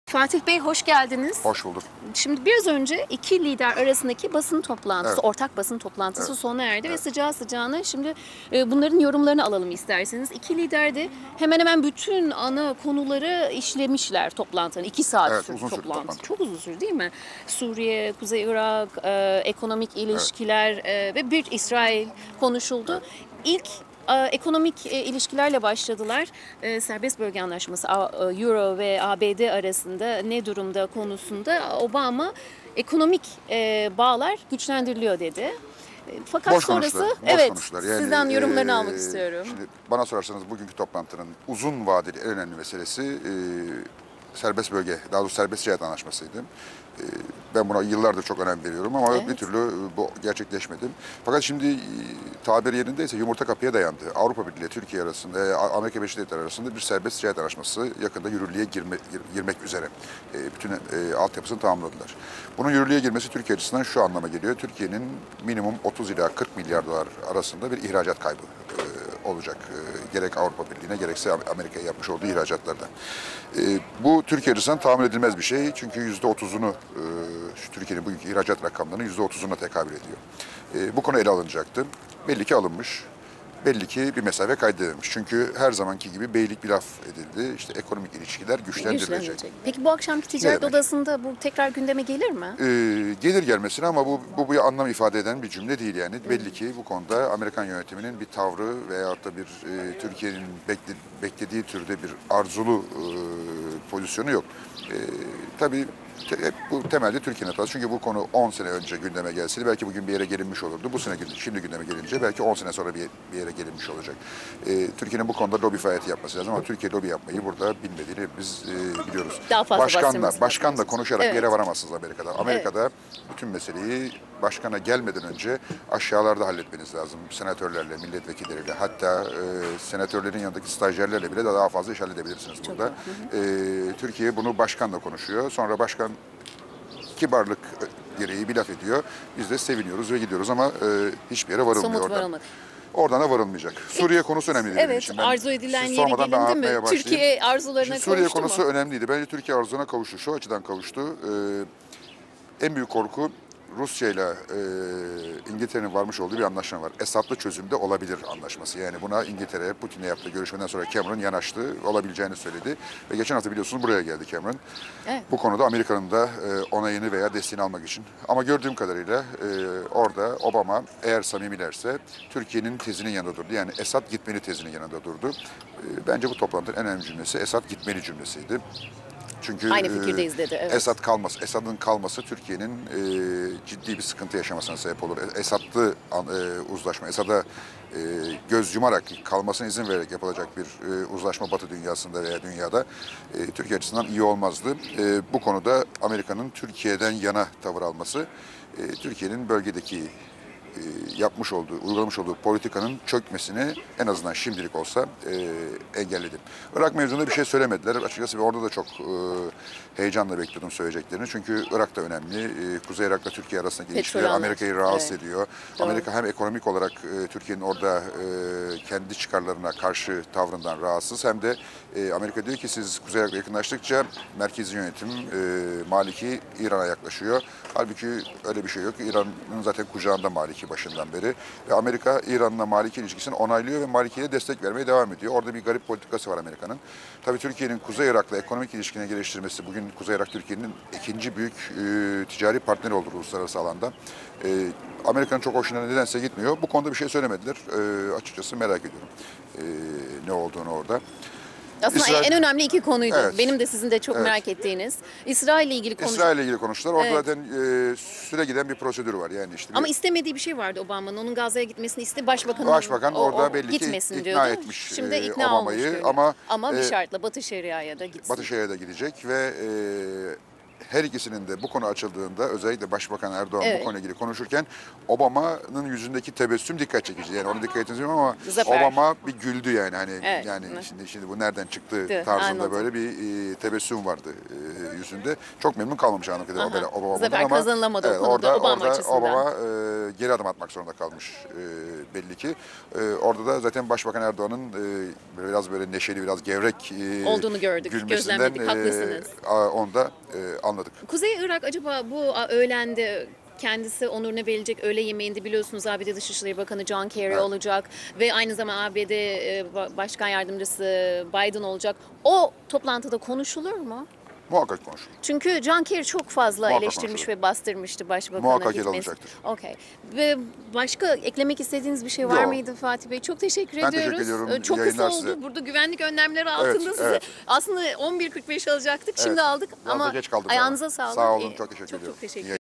Fatih Bey hoş geldiniz. Hoş bulduk. Şimdi biraz önce iki lider arasındaki basın toplantısı, Evet. ortak basın toplantısı Evet. sona erdi ve Evet. sıcağı sıcağına şimdi bunların yorumlarını alalım isterseniz. İki lider de hemen hemen bütün ana konuları işlemişler toplantının. 2 saat Evet, sürdü uzun sürdü toplantı. toplantı. Çok uzun sürdü değil mi? Suriye, Kuzey Irak, ekonomik ilişkiler ve bir İsrail konuşuldu. Evet. İlk ekonomik ilişkilerle başladılar. Serbest bölge anlaşması Euro ve ABD arasında ne durumda konusunda Obama ekonomik bağlar güçlendiriliyor dedi. Fakat Boş sonrası konuştular. Boş evet konuştular. Yani, sizden yorumlarını almak istiyorum. Şimdi bana sorarsanız bugünkü toplantının uzun vadeli en önemli meselesi serbest bölge, daha doğrusu serbest ticaret anlaşmasıydı. Ben buna yıllardır çok önem veriyorum ama Evet. bir türlü bu gerçekleşmedi. Fakat şimdi tabiri yerindeyse yumurta kapıya dayandı. Avrupa Birliği ile Türkiye arasında, Amerika Birleşik Devletleri arasında bir serbest ticaret anlaşması yakında yürürlüğe girmek üzere. Bütün altyapısını tamamladılar. Bunun yürürlüğe girmesi Türkiye açısından şu anlama geliyor. Türkiye'nin minimum 30 ila 40 milyar dolar arasında bir ihracat kaybı olacak. Gerek Avrupa Birliği'ne gerekse Amerika'ya yapmış olduğu ihracatlarda. Bu Türkiye açısından tahmin edilmez bir şey. Çünkü %30'unu Türkiye'nin bugünkü ihracat rakamlarının %30'una tekabül ediyor. Bu konu ele alınacaktı. Belli ki alınmış. Belli ki bir mesafe kaydedilmiş. Çünkü her zamanki gibi beylik bir laf edildi. İşte ekonomik ilişkiler güçlendirilecek. Peki bu akşamki ticaret demek? odasında bu tekrar gündeme gelir mi? Gelir gelmesine ama bu bir anlam ifade eden bir cümle değil yani. Belli ki bu konuda Amerikan yönetiminin bir tavrı veyahut da bir Türkiye'nin beklediği türde bir arzulu pozisyonu yok. Tabii hep bu temelde Türkiye'nin hatası. Çünkü bu konu 10 sene önce gündeme gelseydi belki bugün bir yere gelinmiş olurdu. Bu sene şimdi gündeme gelince belki 10 sene sonra bir yere gelinmiş olacak. Türkiye'nin bu konuda lobi faaliyeti yapması lazım ama Türkiye lobi yapmayı burada bilmediğini biz biliyoruz. Daha fazla bastırması Başkanla lazım. konuşarak Evet. bir yere varamazsınız Amerika'da. Amerika'da bütün meseleyi başkana gelmeden önce aşağılarda halletmeniz lazım. Senatörlerle, milletvekilleriyle, hatta senatörlerin yanındaki stajyerlerle bile daha fazla iş halledebilirsiniz burada. Türkiye bunu başkanla konuşuyor. Sonra başkan kibarlık gereği bir laf ediyor. Biz de seviniyoruz ve gidiyoruz ama hiçbir yere varılmıyor Somut oradan. varılmadı. Oradan da varılmayacak. Suriye konusu önemliydi benim Evet, için. arzu edilen siz yere sormadan ben gelindi mi? anlatmaya başlayayım. Türkiye arzularına Şimdi Suriye kavuştu konusu mu? önemliydi. Bence Türkiye arzuna kavuştu. Şu açıdan kavuştu. En büyük korku Rusya ile İngiltere'nin varmış olduğu bir anlaşma var. Esad'lı çözümde olabilir anlaşması. Yani buna İngiltere, Putin'le yaptığı görüşmeden sonra Cameron yanaştı, olabileceğini söyledi. Ve geçen hafta biliyorsunuz buraya geldi Cameron. Evet. Bu konuda Amerika'nın da onayını veya desteğini almak için. Ama gördüğüm kadarıyla orada Obama eğer samimilerse Türkiye'nin tezinin yanında durdu. Yani Esad gitmeli tezinin yanında durdu. Bence bu toplantının en önemli cümlesi Esad gitmeli cümlesiydi. Çünkü Aynı fikirdeyiz dedi. Evet. Esad'ın kalması Türkiye'nin ciddi bir sıkıntı yaşamasına sebep olur. Esad'lı uzlaşma, Esad'a göz yumarak kalmasına izin vererek yapılacak bir uzlaşma Batı dünyasında veya dünyada Türkiye açısından iyi olmazdı. Bu konuda Amerika'nın Türkiye'den yana tavır alması, Türkiye'nin bölgedeki uygulamış olduğu politikanın çökmesini en azından şimdilik olsa engelledi. Irak mevzunda bir şey söylemediler. Açıkçası orada da çok heyecanla bekliyordum söyleyeceklerini. Çünkü Irak da önemli. Kuzey Irak'la Türkiye arasındaki ilişkiler Amerika'yı rahatsız ediyor. Doğru. Amerika hem ekonomik olarak Türkiye'nin orada kendi çıkarlarına karşı tavrından rahatsız, hem de Amerika diyor ki siz Kuzey Irak'la yakınlaştıkça merkezi yönetim Maliki İran'a yaklaşıyor. Halbuki öyle bir şey yok. İran'ın zaten kucağında Maliki başından beri. Ve Amerika İran'la Maliki ilişkisini onaylıyor ve Maliki'ye destek vermeye devam ediyor. Orada bir garip politikası var Amerika'nın. Tabii Türkiye'nin Kuzey Irak'la ekonomik ilişkini geliştirmesi, bugün Kuzey Irak Türkiye'nin ikinci büyük ticari partneri oldu uluslararası alanda. Amerika'nın çok hoşuna nedense gitmiyor. Bu konuda bir şey söylemediler. Açıkçası merak ediyorum ne olduğunu orada. Aslında en önemli iki konuydu. Evet. Benim de sizin de çok merak ettiğiniz. İsrail ile ilgili konuştuk. İsrail ile ilgili konuştular. Orada Evet. zaten süre giden bir prosedür var. Yani işte Ama istemediği bir şey vardı Obama'nın. Onun Gazze'ye gitmesini istedi. Başbakan orada belli ki gitmesin ikna diyordu. etmiş Şimdi ikna Obama'yı olmuş görünüyor. ama bir şartla Batı Şeria'ya da gitsin. Batı Şeria'ya da gidecek ve her ikisinin de bu konu açıldığında özellikle Başbakan Erdoğan Evet. bu konuyla ilgili konuşurken Obama'nın yüzündeki tebessüm dikkat çekici. Yani ona dikkat ettiniz ama Zafer. Obama bir güldü yani hani Evet. yani şimdi bu nereden çıktı Evet, tarzında anladım. böyle bir tebessüm vardı yüzünde. Çok memnun kalmamış anladığım kadarıyla Aha. Obama'dan Zafer ama kazanılamadı o konuda Obama açısından. Obama geri adım atmak zorunda kalmış belli ki. Orada da zaten Başbakan Erdoğan'ın biraz böyle neşeli, biraz gevrek Olduğunu gördük, gülmesinden gözlemledik, haklısınız. onu da anladık. Kuzey Irak acaba bu öğlende kendisi onuruna verilecek öğle yemeğinde biliyorsunuz ABD Dışişleri Bakanı John Kerry Evet. olacak ve aynı zamanda ABD Başkan Yardımcısı Biden olacak. O toplantıda konuşulur mu? Muhakkak konuşulur. Çünkü John Kerry çok fazla Muhakkak eleştirmiş konuşulur. ve bastırmıştı başbakanı Muhakkak yer gitmesi. alacaktır. Okey. Ve başka eklemek istediğiniz bir şey var Yok. mıydı Fatih Bey? Çok teşekkür Ben ediyoruz. teşekkür ediyorum. Çok kısa Yayınlar oldu. size. Burada güvenlik önlemleri altında size. evet. Aslında 11.45 alacaktık. Şimdi Evet. aldık Biraz da ama geç kaldık ayağınıza ama. sağlık. Sağ olun, çok teşekkür ediyorum. Çok teşekkür İyi